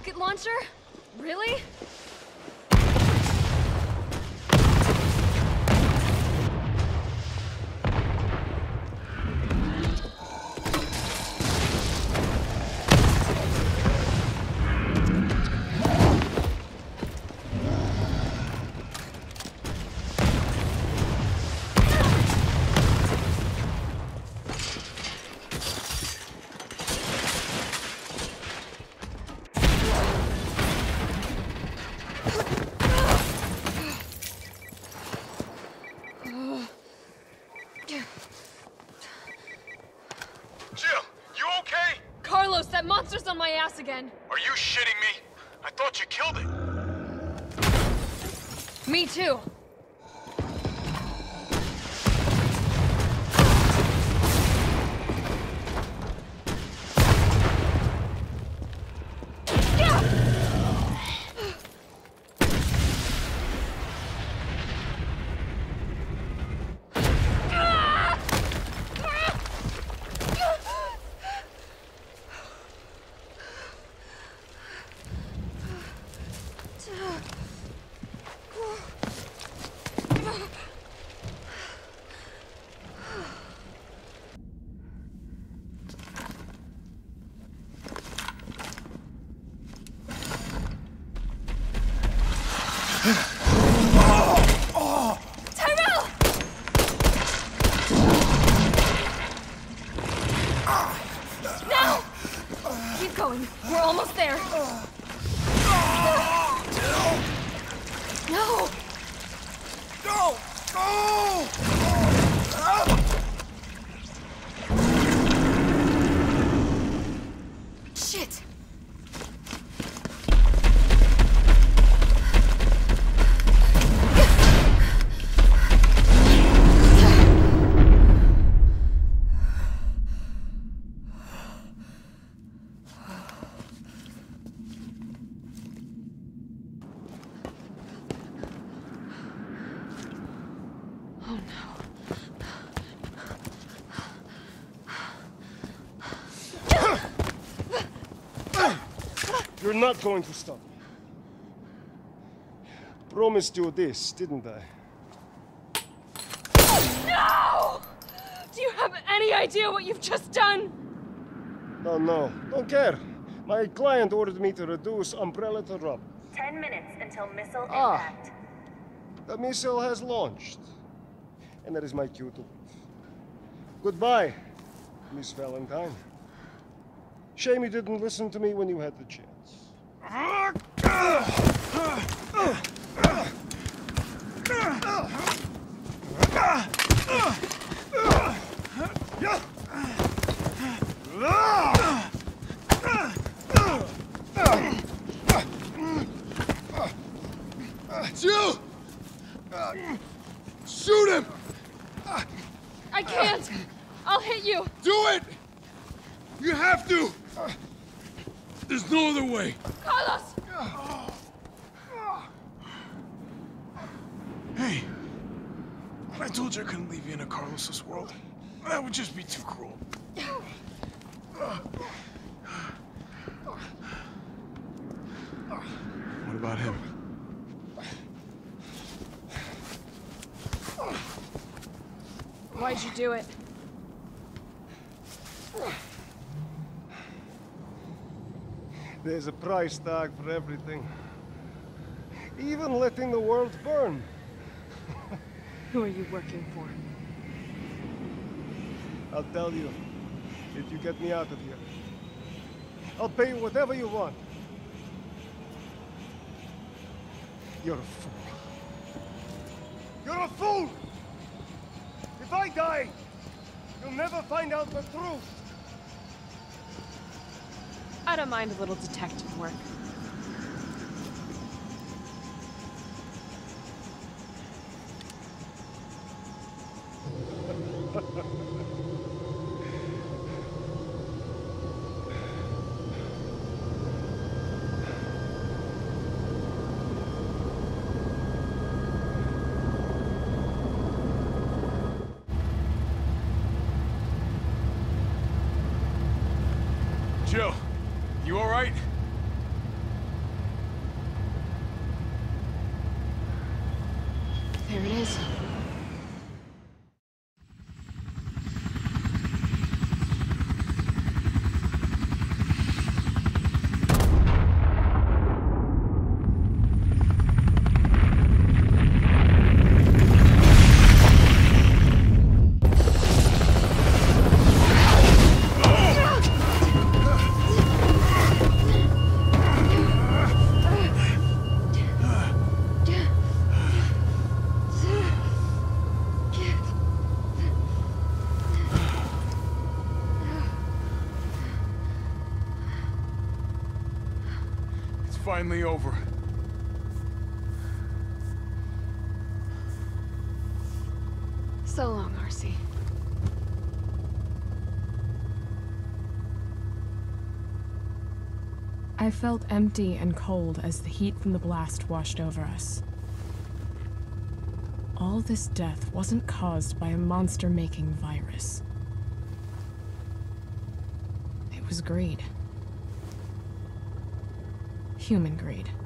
rocket launcher? Really? Carlos, that monster's on my ass again. Are you shitting me? I thought you killed it. Me too. Tyrell! Now! Keep going. We're almost there. No! Go! Go! Shit! Oh no. You're not going to stop me. Promised you this, didn't I? No! Do you have any idea what you've just done? Oh no, don't care. My client ordered me to reduce Umbrella to rubble. 10 minutes until missile Ah. impact. The missile has launched. And that is my cue to leave. Goodbye, Miss Valentine. Shame you didn't listen to me when you had the chance. Jill! Shoot him! I can't! I'll hit you! Do it! You have to! There's no other way. Carlos! Hey, I told you I couldn't leave you in a Carlos's world. That would just be too cruel. What about him? Why'd you do it? There's a price tag for everything. Even letting the world burn. Who are you working for? I'll tell you, if you get me out of here. I'll pay you whatever you want. You're a fool. You're a fool! If I die, you'll never find out the truth. I don't mind a little detective work. Jill, you all right? finally over. So long, Arcee. I felt empty and cold as the heat from the blast washed over us. All this death wasn't caused by a monster-making virus. It was greed. Human greed.